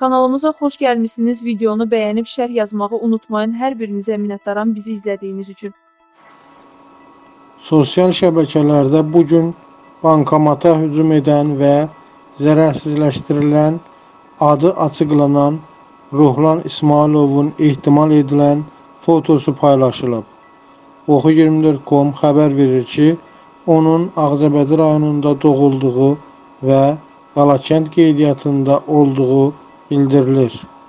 Kanalımıza xoş gəlmişsiniz. Videonu bəyənib şərh yazmağı unutmayın. Hər birinizə minnətdaram bizi izlədiyiniz üçün. Sosial şəbəkələrdə bugün bankomata hücum edən və zərərsizləşdirilən adı açıqlanan Ruhlan İsmayılovun ehtimal edilən fotosu paylaşılıb. Oxu24.com xəbər verir ki, onun Ağcabədi rayonunda doğulduğu və Qalakənd qeydiyyatında olduğu bildirilir.